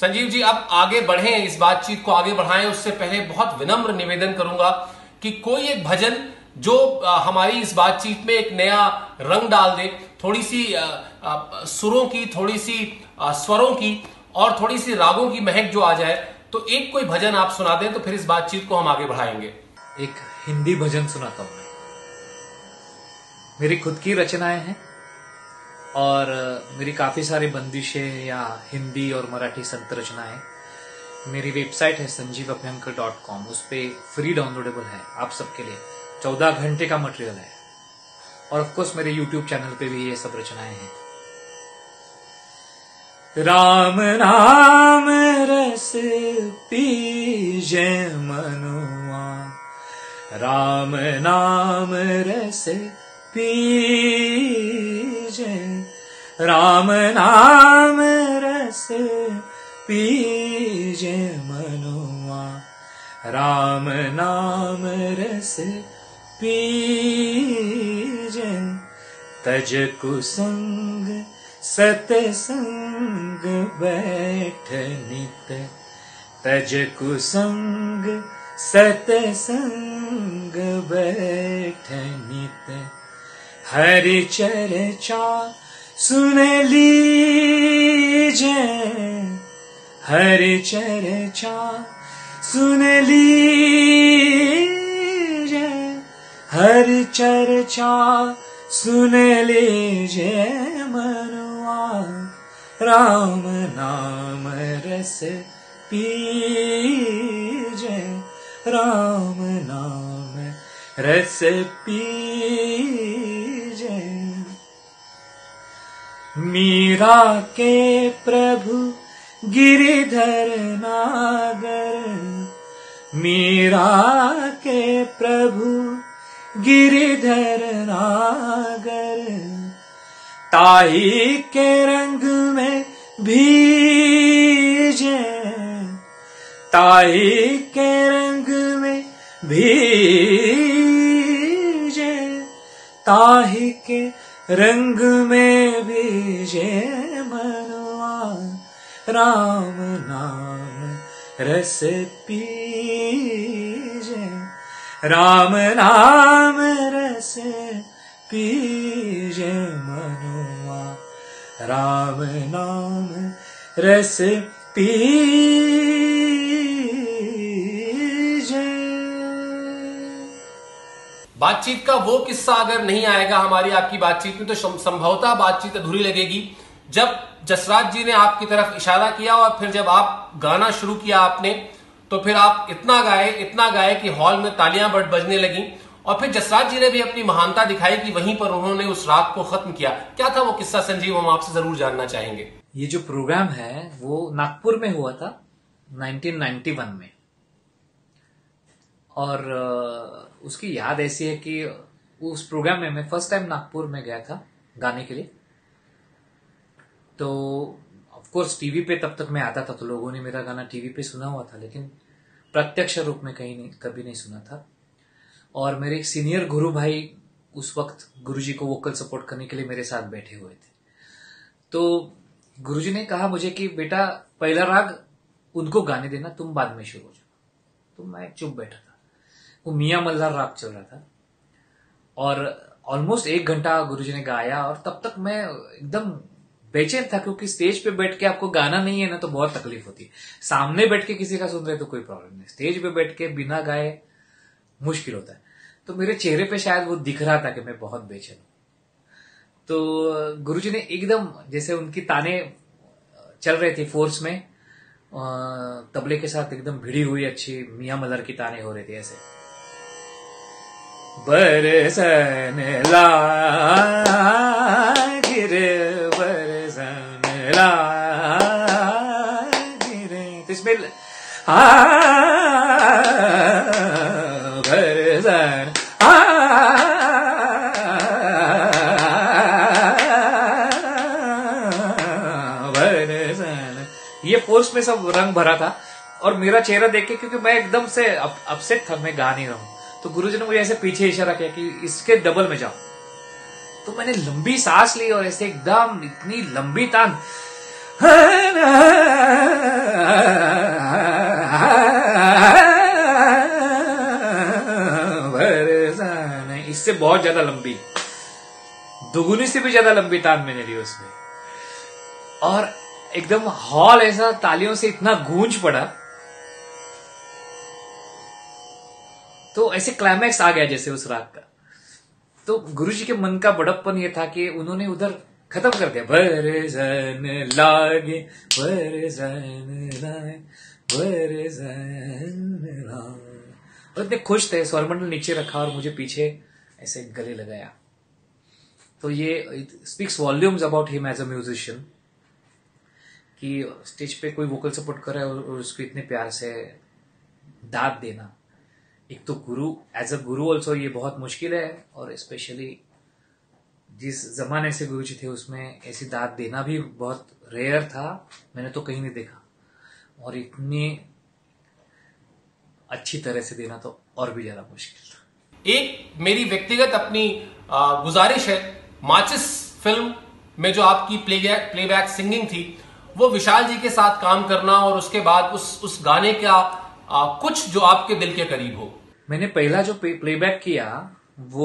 संजीव जी, अब आगे बढ़ें, इस बातचीत को आगे बढ़ाएं, उससे पहले बहुत विनम्र निवेदन करूंगा कि कोई एक भजन जो हमारी इस बातचीत में एक नया रंग डाल दे, थोड़ी सी सुरों की, थोड़ी सी स्वरों की और थोड़ी सी रागों की महक जो आ जाए, तो एक कोई भजन आप सुना दें तो फिर इस बातचीत को हम आगे बढ़ाएंगे। एक हिंदी भजन सुनाता हूं मैं। मेरी खुद की रचनाएं हैं और मेरी काफी सारी बंदिशें या हिंदी और मराठी संत रचनाएं। मेरी वेबसाइट है sanjeevabhyankar.com, उस पे फ्री डाउनलोडेबल है आप सबके लिए। 14 घंटे का मटेरियल है और ऑफ कोर्स मेरे यूट्यूब चैनल पे भी ये सब रचनाएं हैं। राम नाम रस पीजे मनुआ, राम नाम रस पीजे, राम नाम रस पीजे मनुआ, राम नाम रस पीजे। तज कुसंग सतसंग बैठ नित, तज कुसंग सतसंग बैठ नित, हरि चर्चा सुन लीजे, हरि चर्चा सुन लीजे, हरि चर्चा सुन लीजे मनुआ, राम नाम रस पीजे, राम नाम रस पीजे। मीरा के प्रभु गिरिधर नागर, मीरा के प्रभु गिरिधर नागर, ताई के रंग में भीजे, ताई के रंग में भीजे, ताही के रंग में भीजे मनुआ, राम नाम रस पीजे, राम नाम रस पीजे मनुआ, राम नाम रस पीजे। बातचीत का वो किस्सा अगर नहीं आएगा हमारी आपकी बातचीत में तो संभवतः बातचीत अधूरी लगेगी। जब जसराज जी ने आपकी तरफ इशारा किया और फिर जब आप गाना शुरू किया आपने, तो फिर आप इतना गाए कि हॉल में तालियां बजने लगी और फिर जसराज जी ने भी अपनी महानता दिखाई कि वहीं पर उन्होंने उस राग को खत्म किया। क्या था वो किस्सा संजीव, हम आपसे जरूर जानना चाहेंगे। ये जो प्रोग्राम है वो नागपुर में हुआ था 1991 में, और उसकी याद ऐसी है कि उस प्रोग्राम में मैं फर्स्ट टाइम नागपुर में गया था गाने के लिए। तो ऑफ कोर्स टीवी पे तब तक मैं आता था तो लोगों ने मेरा गाना टीवी पे सुना हुआ था, लेकिन प्रत्यक्ष रूप में कभी नहीं सुना था। और मेरे एक सीनियर गुरु भाई उस वक्त गुरुजी को वोकल सपोर्ट करने के लिए मेरे साथ बैठे हुए थे। तो गुरुजी ने कहा मुझे कि बेटा पहला राग उनको गाने देना, तुम बाद में शुरू हो जाओ। तो मैं चुप बैठा था। वो मियां मल्हार राग चल रहा था और ऑलमोस्ट 1 घंटा गुरुजी ने गाया और तब तक मैं एकदम बेचैन था, क्योंकि स्टेज पे बैठ के आपको गाना नहीं है ना तो बहुत तकलीफ होती है। सामने बैठ के किसी का सुन रहे तो कोई प्रॉब्लम नहीं, स्टेज पे बैठ के बिना गाए मुश्किल होता है। तो मेरे चेहरे पे शायद वो दिख रहा था कि मैं बहुत बेचैन हूं। तो गुरुजी ने एकदम, जैसे उनकी ताने चल रहे थे फोर्स में, तबले के साथ एकदम भिड़ी हुई अच्छी मियां मल्हार की ताने हो रही थी ऐसे, बरसन लागिर बरसन लागिर, तो इसमें बरसन बरसन, ये फोर्स में सब रंग भरा था। और मेरा चेहरा देख के, क्योंकि मैं एकदम से अपसेट था, मैं गा नहीं रहा हूं, तो गुरुजी ने मुझे ऐसे पीछे इशारा किया कि इसके डबल में जाओ। तो मैंने लंबी सांस ली और ऐसे एकदम इतनी लंबी तान ज्यादा लंबी, दुगुनी से भी ज्यादा लंबी तान मैंने ली उसमें। और एकदम हॉल ऐसा तालियों से इतना गूंज पड़ा, तो ऐसे क्लाइमैक्स आ गया जैसे उस रात का। तो गुरुजी के मन का बड़प्पन ये था कि उन्होंने उधर खत्म कर दिया, बरसन लागे बरसन लागे बरसन लागे। और इतने खुश थे, स्वरमंडल नीचे रखा और मुझे पीछे ऐसे गले लगाया। तो ये speaks volumes about him as a musician, कि स्टेज पे कोई वोकल सपोर्ट कर रहा है और उसको इतने प्यार से दाद देना। एक तो गुरु, एज अ गुरु ऑल्सो ये बहुत मुश्किल है, और स्पेशली जिस जमाने से गुरु जी थे उसमें ऐसी दाद देना भी बहुत रेयर था, मैंने तो कहीं नहीं देखा। और इतनी अच्छी तरह से देना तो और भी ज्यादा मुश्किल था। एक मेरी व्यक्तिगत अपनी गुजारिश है, माचिस फिल्म में जो आपकी प्लेबैक सिंगिंग थी, वो विशाल जी के साथ काम करना, और उसके बाद उस गाने का कुछ जो आपके दिल के करीब हो। मैंने पहला जो प्लेबैक किया वो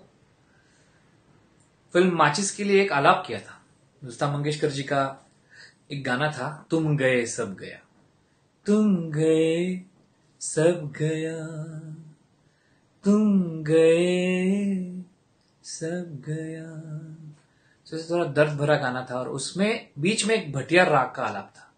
फिल्म माचिस के लिए एक आलाप किया था। लता मंगेशकर जी का एक गाना था, तुम गए सब गया, तुम गए सब गया, तुम गए सब गया। तो थोड़ा दर्द भरा गाना था, और उसमें बीच में एक भटियार राग का आलाप था,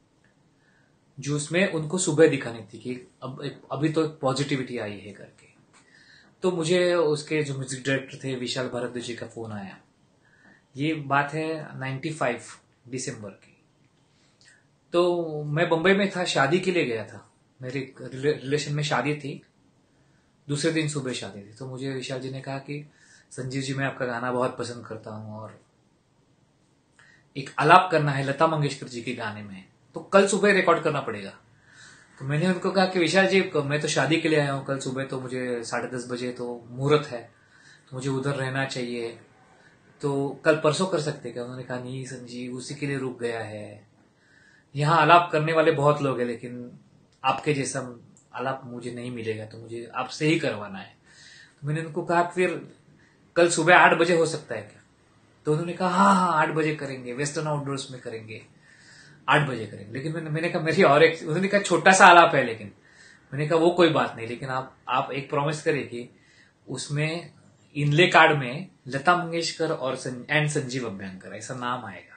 जो उसमें उनको सुबह दिखानी थी कि अभी तो पॉजिटिविटी आई है करके। तो मुझे उसके जो म्यूजिक डायरेक्टर थे विशाल भारद्वाज जी का फोन आया। ये बात है 95 दिसंबर की। तो मैं बंबई में था, शादी के लिए गया था, मेरे रिलेशन में शादी थी, दूसरे दिन सुबह शादी थी। तो मुझे विशाल जी ने कहा कि संजीव जी, मैं आपका गाना बहुत पसंद करता हूं और एक आलाप करना है लता मंगेशकर जी के गाने में, तो कल सुबह रिकॉर्ड करना पड़ेगा। तो मैंने उनको कहा कि विशाल जी, मैं तो शादी के लिए आया हूं, कल सुबह तो मुझे 10:30 बजे तो मुहूर्त है, तो मुझे उधर रहना चाहिए, तो कल परसों कर सकते क्या? उन्होंने कहा नहीं संजीव, उसी के लिए रुक गया है, यहाँ आलाप करने वाले बहुत लोग हैं, लेकिन आपके जैसा आलाप मुझे नहीं मिलेगा, तो मुझे आपसे ही करवाना है। तो मैंने उनको कहा फिर कल सुबह 8 बजे हो सकता है क्या? तो उन्होंने कहा हाँ 8 बजे करेंगे, वेस्टर्न आउटडोर्स में करेंगे, 8 बजे करेंगे। लेकिन मैंने कहा मेरी और एक, उन्होंने कहा छोटा सा आलाप है, लेकिन मैंने कहा वो कोई बात नहीं, लेकिन आप एक प्रॉमिस करें कि उसमें इनले कार्ड में लता मंगेशकर और एंड संजीव अभ्यंकर ऐसा नाम आएगा,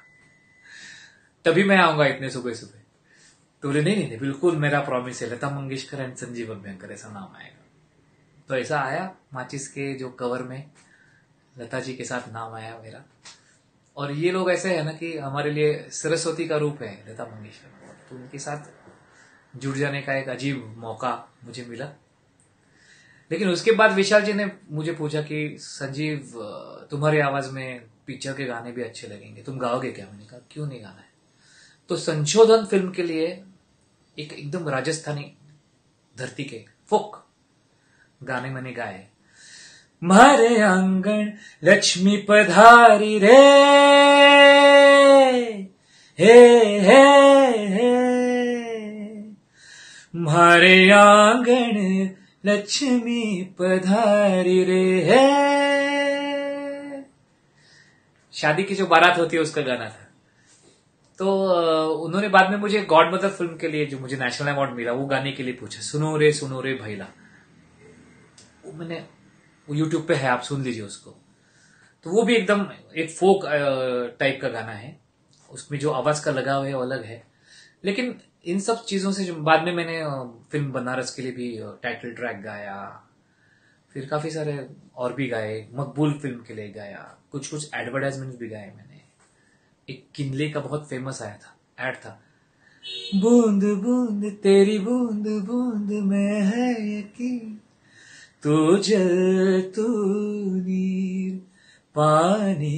तभी मैं आऊंगा इतने सुबह सुबह। तो बोले नहीं नहीं बिल्कुल मेरा प्रॉमिस है, लता मंगेशकर एंड संजीव अभ्यंकर ऐसा नाम आएगा। तो ऐसा आया, माचिस के जो कवर में लता जी के साथ नाम आया मेरा। और ये लोग ऐसे है ना कि हमारे लिए सरस्वती का रूप है लता मंगेशकर, तो उनके साथ जुड़ जाने का एक अजीब मौका मुझे मिला। लेकिन उसके बाद विशाल जी ने मुझे पूछा कि संजीव, तुम्हारी आवाज में पिक्चर के गाने भी अच्छे लगेंगे, तुम गाओगे क्या? मैंने कहा क्यों नहीं गाना है। तो संशोधन फिल्म के लिए एक एकदम राजस्थानी धरती के फोक गाने मैंने गाए। मारे आंगन लक्ष्मी पधारी रे, हे मारे आंगन लक्ष्मी पधारी रे है। शादी की जो बारात होती है उसका गाना था। तो उन्होंने बाद में मुझे गॉड मदर फिल्म के लिए, जो मुझे नेशनल अवार्ड मिला, वो गाने के लिए पूछा, सुनो रे भैला। वो मैंने यूट्यूब पे है, आप सुन लीजिए उसको। तो वो भी एकदम एक फोक टाइप का गाना है, उसमें जो आवाज का लगाव है वो अलग है। लेकिन इन सब चीजों से जो बाद में मैंने फिल्म बनारस के लिए भी टाइटल ट्रैक गाया, फिर काफी सारे और भी गाए, मकबूल फिल्म के लिए गाया, कुछ एडवर्टाइजमेंट भी गाए मैंने। एक किनले का बहुत फेमस आया था, एड था, बूंद बूंद तेरी बूंद बूंद में है यकीन, तू जल तू नीर पानी।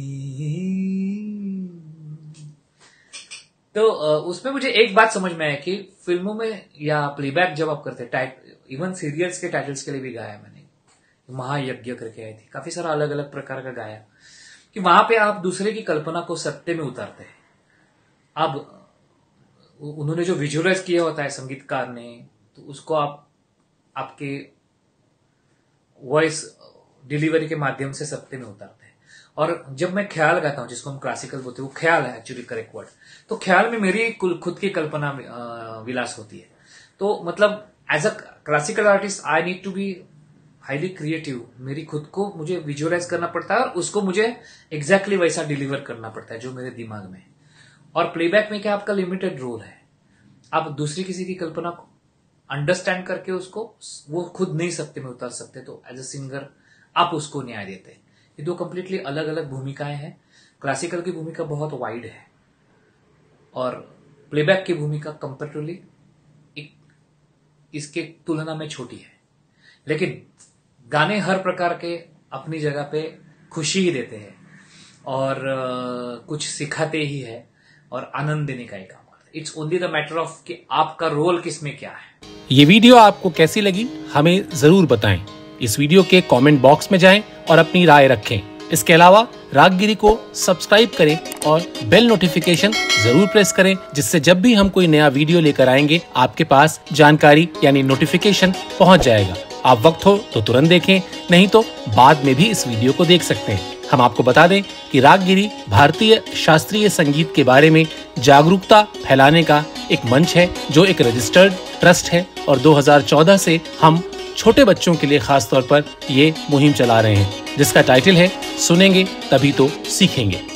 तो उसमें मुझे एक बात समझ में आया कि फिल्मों में या प्लेबैक जब आप करते, इवन सीरियल्स के टाइटल्स के लिए भी गाया मैंने, महायज्ञ करके आई थी, काफी सारा अलग अलग प्रकार का गाया, कि वहां पे आप दूसरे की कल्पना को सत्य में उतारते हैं। अब उन्होंने जो विजुअलाइज किया होता है संगीतकार ने, तो उसको आप आपके वॉइस डिलीवरी के माध्यम से सत्ते में उतारते हैं। और जब मैं ख्याल गाता हूं, जिसको हम क्लासिकल बोलते हैं, वो ख्याल है एक्चुअली करेक्ट वर्ड, तो ख्याल में मेरी खुद की कल्पना विलास होती है। तो मतलब as a classical artist I need to be highly creative. मेरी खुद को मुझे विजुअलाइज करना पड़ता है और उसको मुझे एग्जैक्टली वैसा डिलीवर करना पड़ता है जो मेरे दिमाग में है। और प्लेबैक में क्या आपका लिमिटेड रोल है, आप दूसरी किसी की कल्पना को अंडरस्टैंड करके उसको वो खुद नहीं सत्ते में उतार सकते, तो एज अ सिंगर आप उसको न्याय देते हैं। ये दो कंप्लीटली अलग अलग भूमिकाएं हैं। क्लासिकल की भूमिका बहुत वाइड है और प्लेबैक की भूमिका कंपैरेटिवली इसके तुलना में छोटी है, लेकिन गाने हर प्रकार के अपनी जगह पे खुशी ही देते हैं और कुछ सिखाते ही है और आनंद देने का ही काम करते हैं। It's only the matter of कि आपका रोल किसमें क्या है। ये वीडियो आपको कैसी लगी हमें जरूर बताएं। इस वीडियो के कमेंट बॉक्स में जाएं और अपनी राय रखें। इसके अलावा रागगिरी को सब्सक्राइब करें और बेल नोटिफिकेशन जरूर प्रेस करें, जिससे जब भी हम कोई नया वीडियो लेकर आएंगे आपके पास जानकारी यानी नोटिफिकेशन पहुंच जाएगा। आप वक्त हो तो तुरंत देखें, नहीं तो बाद में भी इस वीडियो को देख सकते हैं। हम आपको बता दें कि रागगिरी भारतीय शास्त्रीय संगीत के बारे में जागरूकता फैलाने का एक मंच है, जो एक रजिस्टर्ड ट्रस्ट है और 2014 से हम छोटे बच्चों के लिए खास तौर पर ये मुहिम चला रहे हैं, जिसका टाइटल है सुनेंगे तभी तो सीखेंगे।